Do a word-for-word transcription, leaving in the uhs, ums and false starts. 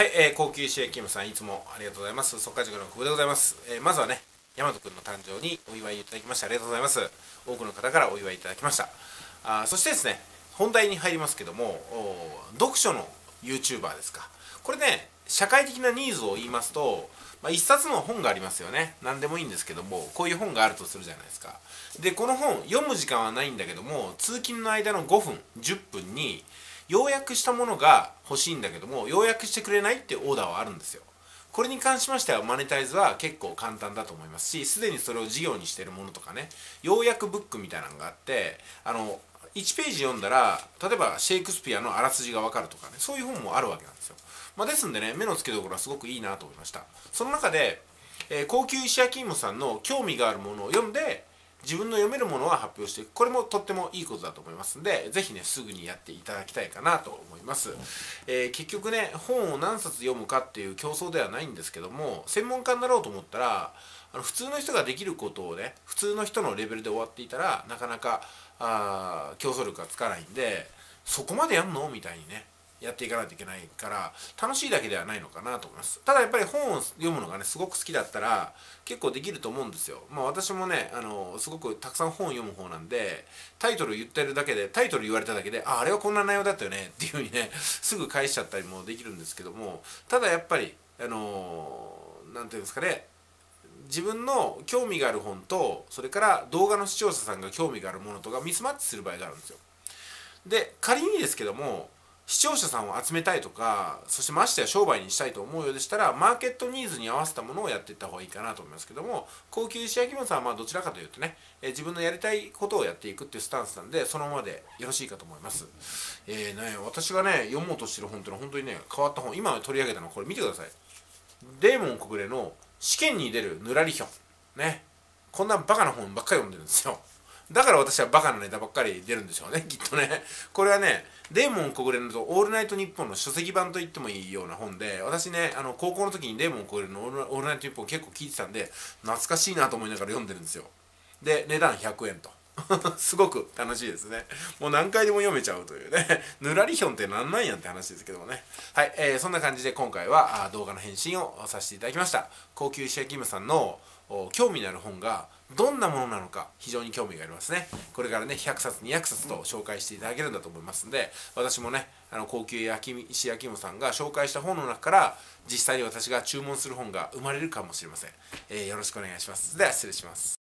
はい、えー、高級石焼き芋さん、いつもありがとうございます。速稼塾の久保でございます。えー、まずはね、大和くんの誕生にお祝いいただきましてありがとうございます。多くの方からお祝いいただきました。あそしてですね、本題に入りますけども、読書の YouTuber ですか。これね、社会的なニーズを言いますと、まあ、一冊の本がありますよね。何でもいいんですけども、こういう本があるとするじゃないですか。で、この本、読む時間はないんだけども、通勤の間のごふん、じゅっぷんに、要約したものが欲しいんだけども要約してくれないっていうオーダーはあるんですよ。これに関しましてはマネタイズは結構簡単だと思いますし、すでにそれを事業にしているものとかね、要約ブックみたいなのがあって、あのいちページ読んだら例えばシェイクスピアのあらすじが分かるとかね、そういう本もあるわけなんですよ。まあ、ですんでね、目の付けどころはすごくいいなと思いました。その中で、えー、高級石焼き芋さんの興味があるものを読んで自分の読めるものは発表していく、これもとってもいいことだと思いますんで、ぜひねすぐにやっていただきたいかなと思います。えー、結局ね、本を何冊読むかっていう競争ではないんですけども、専門家になろうと思ったらあの普通の人ができることをね、普通の人のレベルで終わっていたらなかなかあ競争力がつかないんで、そこまでやんのみたいにねやっていかないといけないから楽しいだけではないのかなと思います。ただやっぱり本を読むのがねすごく好きだったら結構できると思うんですよ。まあ私もねあのすごくたくさん本を読む方なんで、タイトル言ってるだけでタイトル言われただけでああれはこんな内容だったよねっていうふうにねすぐ返しちゃったりもできるんですけども、ただやっぱりあのなんていうんですかね、自分の興味がある本とそれから動画の視聴者さんが興味があるものとがミスマッチする場合があるんですよ。で仮にですけども視聴者さんを集めたいとか、そしてましてや商売にしたいと思うようでしたらマーケットニーズに合わせたものをやっていった方がいいかなと思いますけども、高級石焼き芋さんはまあどちらかというとね、えー自分のやりたいことをやっていくっていうスタンスなんで、そのままでよろしいかと思います。えーね、私がね読もうとしてる本っていうのは本当にね変わった本、今取り上げたのはこれ見てください。デーモン小暮の試験に出るぬらりひょんね、こんなバカな本ばっかり読んでるんですよ。だから私はバカなネタばっかり出るんでしょうね、きっとね。これはね、デーモン小暮の「オールナイトニッポン」の書籍版と言ってもいいような本で、私ね、あの高校の時にデーモン小暮の「オールナイトニッポン」結構聞いてたんで、懐かしいなと思いながら読んでるんですよ。で、値段ひゃくえんと。すごく楽しいですね。もう何回でも読めちゃうというね。ぬらりひょんってなんなんやんって話ですけどもね。はい、えー、そんな感じで今回は動画の返信をさせていただきました。高級石焼き芋さんの興味のある本がどんなものなのか非常に興味がありますね。これからねひゃくさつにひゃくさつと紹介していただけるんだと思いますんで、私もねあの高級石焼き芋さんが紹介した本の中から実際に私が注文する本が生まれるかもしれません。えー、よろしくお願いします。では失礼します。